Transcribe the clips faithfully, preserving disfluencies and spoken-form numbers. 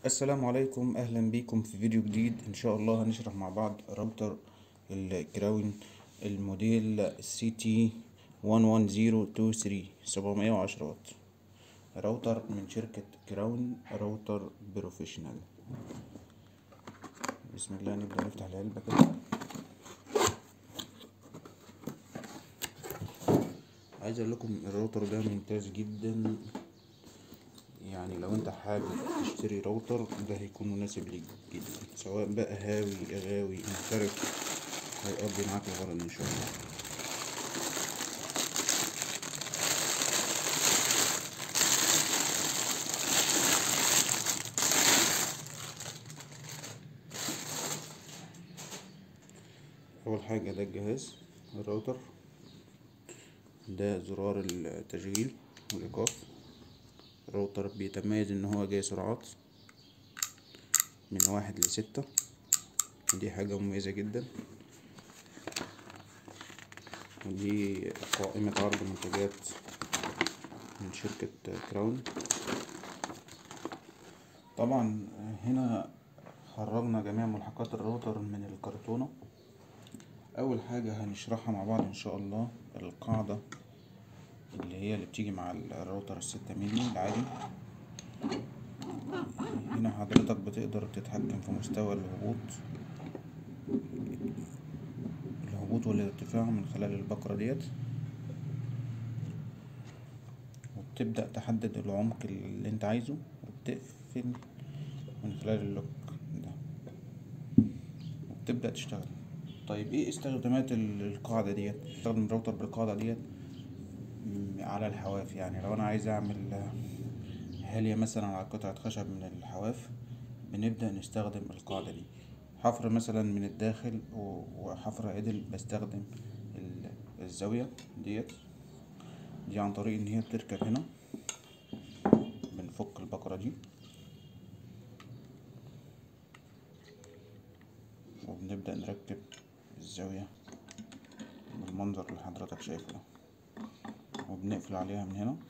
السلام عليكم، اهلا بيكم في فيديو جديد. ان شاء الله هنشرح مع بعض راوتر الكراون الموديل سي تي واحد واحد صفر اتنين تلاتة سبعمية وعشرة واط. راوتر من شركة كراون، راوتر بروفيشنال. بسم الله نبدأ نفتح العلبة كده. عايز اقول لكم الراوتر ده ممتاز جدا، يعني لو انت حابب تشتري راوتر ده هيكون مناسب ليك جدا، سواء بقى هاوي غاوي محترف، هيقضي معاك الغرض ان شاء الله. اول حاجة ده الجهاز الراوتر، ده زرار التشغيل والايقاف. الراوتر بيتميز ان هو جاي سرعات من واحد لستة، ودي حاجة مميزة جدا. ودي قائمة عرض منتجات من شركة كراون. طبعا هنا خرجنا جميع ملحقات الراوتر من الكرتونة. اول حاجة هنشرحها مع بعض ان شاء الله القاعدة اللي هي اللي بتيجي مع الراوتر الستة مللي العادي. هنا حضرتك بتقدر تتحكم في مستوى الهبوط الهبوط والارتفاع من خلال البقرة ديت، وبتبدأ تحدد العمق اللي انت عايزه، وبتقفل من خلال اللوك ده، وبتبدأ تشتغل. طيب ايه استخدامات القاعدة ديت؟ استخدم الراوتر بالقاعدة ديت على الحواف. يعني لو انا عايز اعمل هالية مثلا على قطعة خشب من الحواف، بنبدأ نستخدم القاعدة دي. حفر مثلا من الداخل وحفر عدل، بستخدم الزاوية ديت دي عن طريق ان هي بتركب هنا. بنفك البقرة دي وبنبدأ نركب الزاوية بالمنظر اللي حضرتك شايفه ده، وبنقفل عليها من هنا،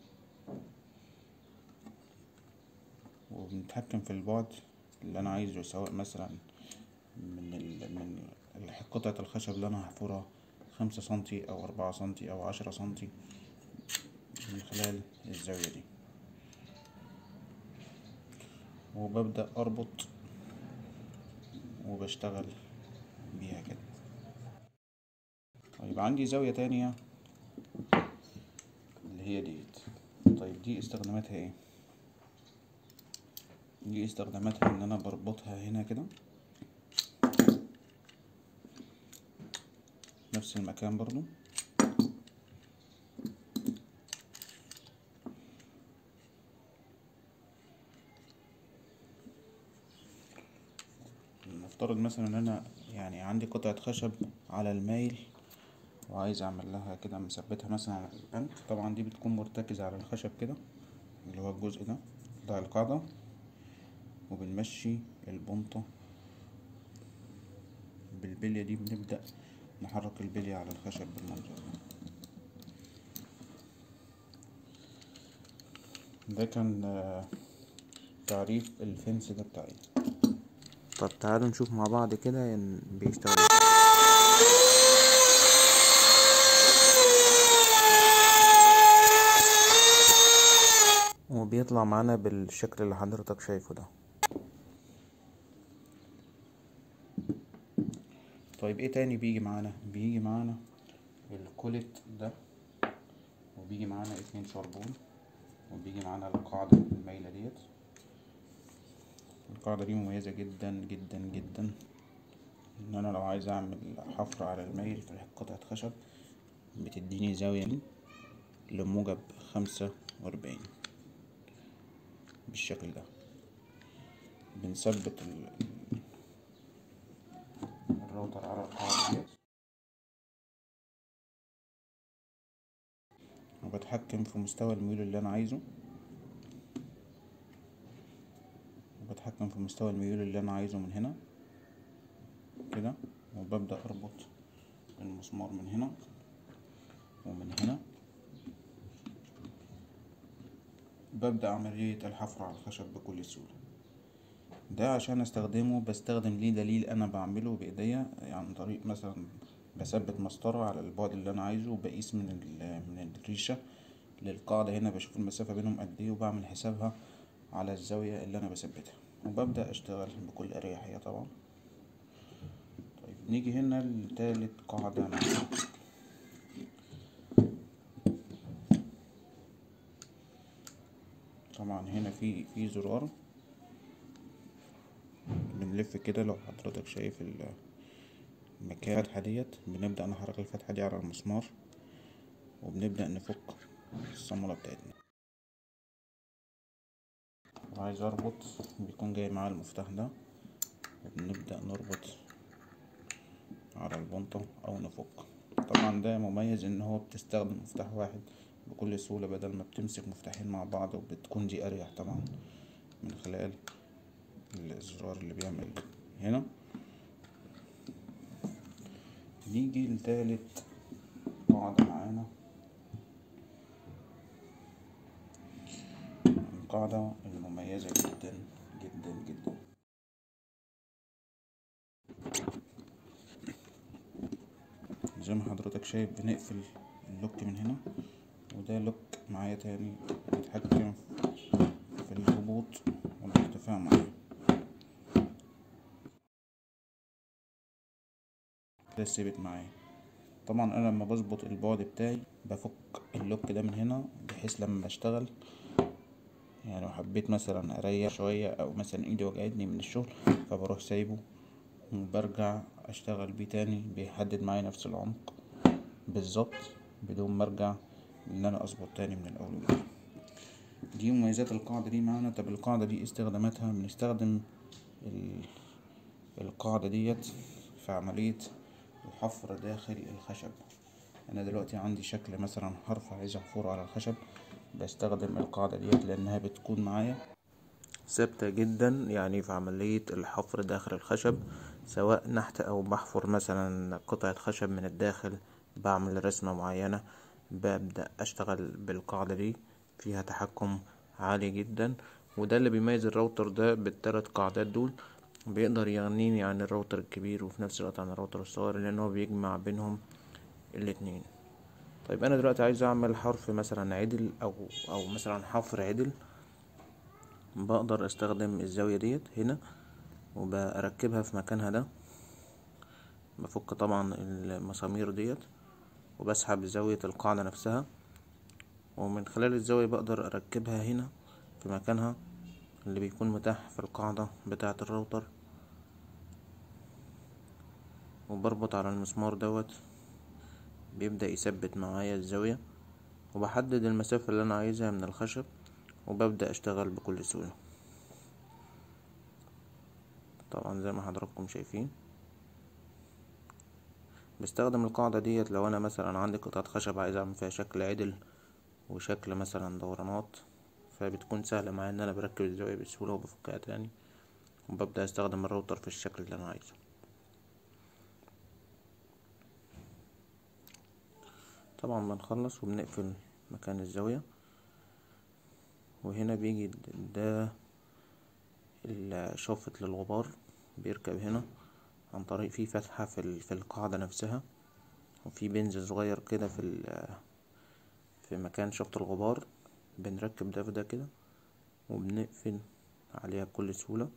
وبنتحكم في البعد اللي انا عايزه، سواء مثلا من ال... من قطعة الخشب اللي انا هحفرها خمسة سنتي او اربعة سنتي او عشرة سنتي من خلال الزاوية دي، وببدأ اربط وبشتغل بيها كده. طيب عندي زاوية تانية اللي هي ديت. طيب دي استخداماتها ايه؟ دي استخداماتها ان انا بربطها هنا كده نفس المكان برضو، نفترض مثلا ان انا يعني عندي قطعة خشب على المايل، وعايز اعمل لها كده مثبتها مثلا على البنك. طبعا دي بتكون مرتكزة على الخشب كده، اللي هو الجزء ده بتاع القاعدة، وبنمشي البنطة بالبلية دي، بنبدأ نحرك البلية على الخشب بالمنظر ده. ده كان تعريف الفنس ده بتاعي. طب تعالوا نشوف مع بعض كده ان بيشتغل وبيطلع معانا بالشكل اللي حضرتك شايفه ده. طيب ايه تاني بيجي معانا؟ بيجي معانا الكوليت ده، وبيجي معانا اتنين شربون، وبيجي معانا القاعدة المايلة ديت. القاعدة دي مميزة جدا جدا جدا، ان انا لو عايز اعمل حفر على المايل في قطعة خشب بتديني زاوية لموجب خمسة واربعين بالشكل ده. بنثبت الراوتر على القاعدة ديت، وبتحكم في مستوى الميول اللي انا عايزه وبتحكم في مستوى الميول اللي انا عايزه من هنا كده، وببدأ اربط المسمار من هنا ومن هنا. ببدأ عملية الحفر على الخشب بكل سهولة. ده عشان استخدمه بستخدم ليه دليل انا بعمله بايديا، يعني عن طريق مثلا بثبت مسطرة على البعد اللي انا عايزه، وبقيس من من الريشة للقاعدة هنا، بشوف المسافة بينهم قد ايه وبعمل حسابها على الزاوية اللي انا بثبتها، وببدأ اشتغل بكل اريحية طبعا. طيب نيجي هنا لتالت قاعدة معانا. طبعا هنا في في زرار بنلف كده، لو حضرتك شايف المكان الفتحة ديت، بنبدأ نحرك الفتحة دي على المسمار وبنبدأ نفك الصامولة بتاعتنا. وعايز اربط، بيكون جاي معاه المفتاح ده، وبنبدأ نربط على البنطة او نفك. طبعا ده مميز ان هو بتستخدم مفتاح واحد بكل سهولة، بدل ما بتمسك مفتاحين مع بعض، وبتكون دي اريح طبعا من خلال الزرار اللي بيعمل هنا. نيجي لتالت قاعدة معانا، القاعدة المميزة جدا جدا جدا. زي ما حضرتك شايف بنقفل اللوك من هنا، وده لوك معايا تاني بيتحكم في الهبوط والارتفاع معايا. ده ثابت معايا. طبعا انا لما بظبط البعد بتاعي بفك اللوك ده من هنا، بحيث لما بشتغل يعني لو حبيت مثلا اريح شوية او مثلا ايدي وجعتني من الشغل، فبروح سايبه وبرجع اشتغل بيه تاني، بيحدد معايا نفس العمق بالظبط بدون ما ارجع ان انا اظبط تاني من الاول وجديد. دي مميزات القاعدة دي معانا. طب القاعدة دي استخداماتها، بنستخدم القاعدة ديت في عملية الحفر داخل الخشب. انا دلوقتي عندي شكل مثلا حرف عايز احفره على الخشب، بستخدم القاعدة ديت لانها بتكون معايا ثابتة جدا، يعني في عملية الحفر داخل الخشب، سواء نحت او بحفر مثلا قطعة خشب من الداخل، بعمل رسمة معينة، ببدأ اشتغل بالقاعدة دي، فيها تحكم عالي جدا. وده اللي بيميز الراوتر ده بالثلاث قاعدات دول، بيقدر يغنيني عن الراوتر الكبير وفي نفس الوقت عن الراوتر الصغير، لانه بيجمع بينهم الاتنين. طيب انا دلوقتي عايز اعمل حرف مثلا عدل او او مثلا حفر عدل، بقدر استخدم الزاوية ديت هنا وبركبها في مكانها ده، بفك طبعا المسامير ديت وبسحب زاوية القاعدة نفسها، ومن خلال الزاوية بقدر اركبها هنا في مكانها اللي بيكون متاح في القاعدة بتاعة الراوتر، وبربط على المسمار دوت، بيبدأ يثبت معايا الزاوية، وبحدد المسافة اللي انا عايزها من الخشب، وببدأ اشتغل بكل سهولة. طبعا زي ما حضراتكم شايفين بستخدم القاعدة ديت لو انا مثلا عندي قطعة خشب عايز اعمل فيها شكل عدل وشكل مثلا دورانات، فبتكون سهلة معايا ان انا بركب الزاوية بسهولة وبفكها تاني، وببدأ استخدم الراوتر في الشكل اللي انا عايزه. طبعا بنخلص وبنقفل مكان الزاوية، وهنا بيجي ده الشافط للغبار، بيركب هنا عن طريق في فتحة في في القاعدة نفسها، وفي بنز صغير كده في في مكان شافط الغبار، بنركب ده في ده كده وبنقفل عليها بكل سهولة.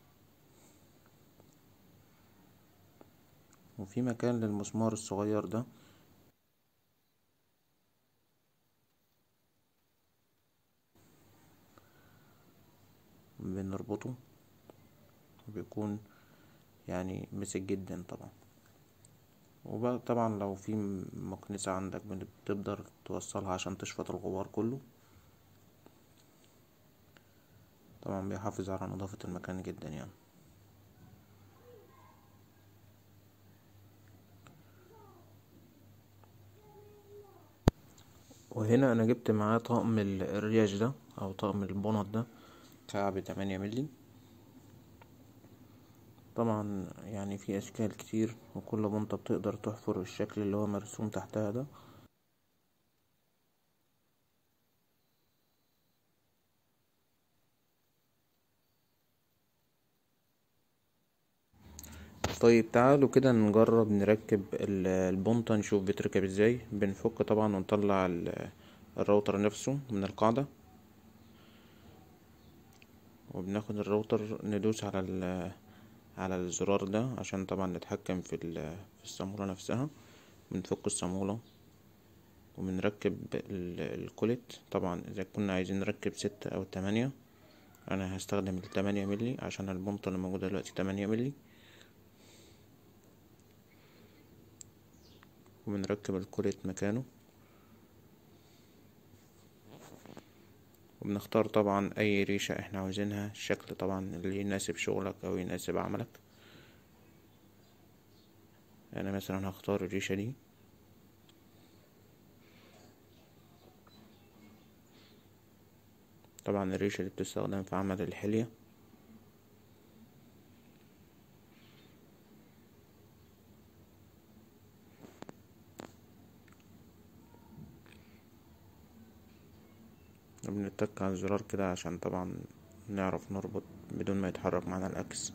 وفي مكان للمسمار الصغير ده بنربطه، وبيكون يعني مسك جدا طبعا. وبقى طبعا لو في مكنسة عندك بتقدر توصلها عشان تشفط الغبار كله، طبعا بيحافظ على نظافة المكان جدا يعني. وهنا انا جبت معاه طقم الرياش ده او طقم البونط ده، كعب تمانية ملي. طبعا يعني في اشكال كتير، وكل بنطة بتقدر تحفر الشكل اللي هو مرسوم تحتها ده. طيب تعالوا كده نجرب نركب ال- البونطة، نشوف بيتركب ازاي. بنفك طبعا ونطلع ال- الراوتر نفسه من القاعدة، وبناخد الراوتر ندوس على ال على الزرار ده عشان طبعا نتحكم في ال- في الصامولة نفسها. بنفك الصامولة وبنركب ال- الكوليت. طبعا اذا كنا عايزين نركب ستة او تمانية، انا هستخدم التمانية ملي عشان البونطة اللي موجودة دلوقتي تمانية ملي. وبنركب الكوليت مكانه، وبنختار طبعا اي ريشة احنا عاوزينها، الشكل طبعا اللي يناسب شغلك او يناسب عملك. انا مثلا هختار الريشة دي. طبعا الريشة دي بتستخدم في عمل الحلية. وبنتك على الزرار كده عشان طبعا نعرف نربط بدون ما يتحرك معنا العكس.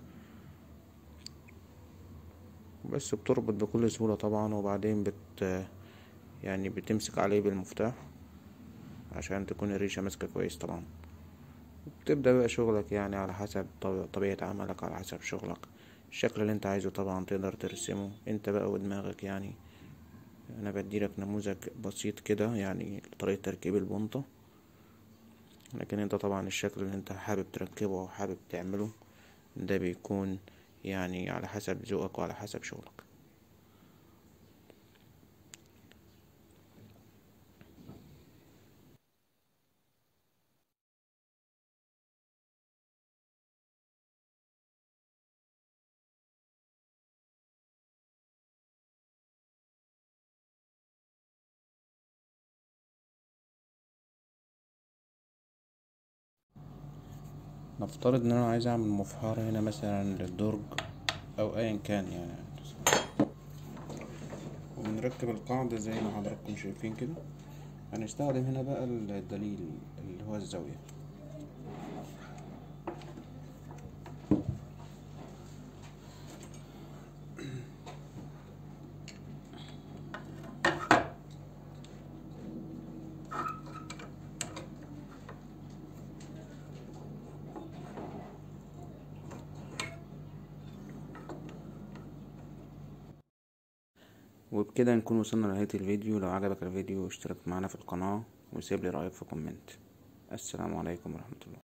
بس بتربط بكل سهولة طبعا، وبعدين بت يعني بتمسك عليه بالمفتاح عشان تكون الريشة ماسكة كويس طبعا. بتبدأ بقى شغلك يعني على حسب طب- طبيعة عملك، على حسب شغلك. الشكل اللي انت عايزه طبعا تقدر ترسمه انت بقى ودماغك يعني. انا بديلك نموذج بسيط كده يعني لطريقة تركيب البنطة، لكن انت طبعا الشكل اللي انت حابب تركبه او حابب تعمله ده بيكون يعني على حسب ذوقك وعلى حسب شغلك. نفترض ان انا عايز اعمل مفحار هنا مثلا للدرج او ايا كان يعني، ونركب القاعدة زي ما حضراتكم شايفين كده. هنستخدم هنا بقى الدليل اللي هو الزاوية. وبكده نكون وصلنا لنهاية الفيديو. لو عجبك الفيديو اشترك معنا في القناة وسيب لي رأيك في كومنت. السلام عليكم ورحمة الله.